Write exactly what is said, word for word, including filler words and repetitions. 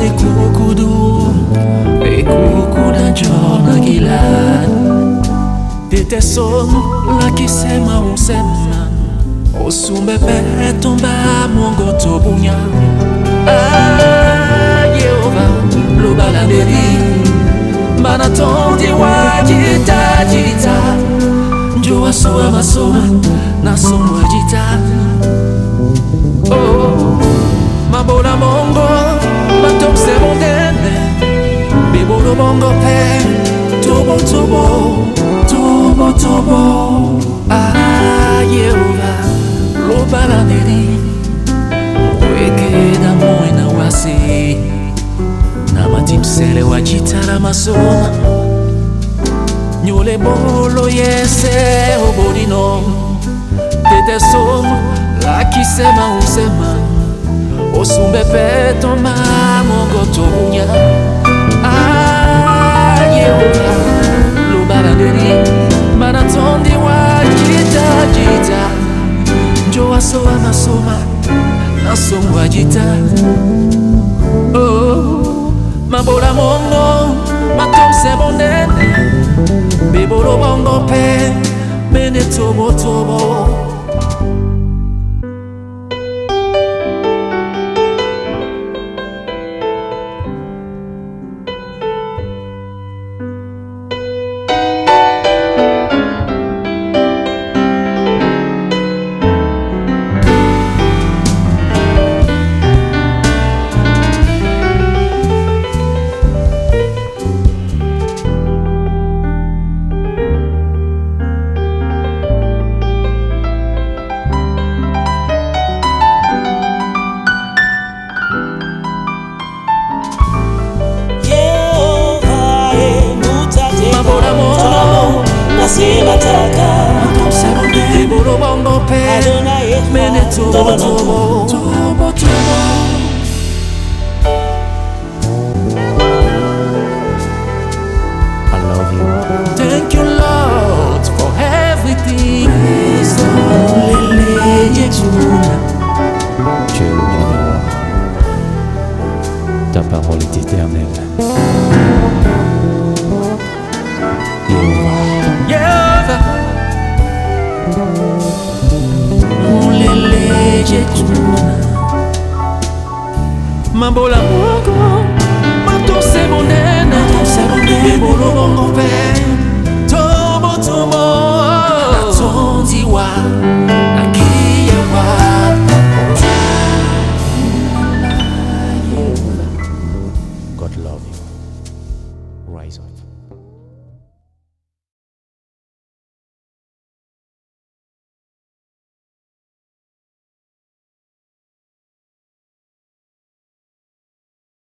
ni kukudu e kukuda jona gilad Tete som la kisema usema Osumbe pe tomba mongo tobunya Ah Yehova lo baladeri Manatondi wajita jita Njua soa masoma na somo jita Oh Mabola mongo Matom se mondene Bibolo mongo pe Tobo tobo Tobo tobo Ah Yehova Lo baladeri Weke da moina wasi Na matimsele wajitara masoma Nyole bolo yese obodino Tete som la kisema usema Osumbe peto mamo gotonya Ah Yehova Lo baladeri Manatondi wajita jita Njoa soa masoma Nasom wajita Oh Mabola mongo Matom se bonene Bibolo bongo pe Mene tobo tobo Bibolo bongo pe Mene tobo tobo Tobo tobo I love you. Thank you Lord for everything Lele yekuna Tu es le bienheureux. Ta parole est éternelle. Yehova Lele yekuna Mabola mongo Matom se bonene Bibolo bongo pe Tobo tobo Natondi wa Nakia wa God love you. Rise up.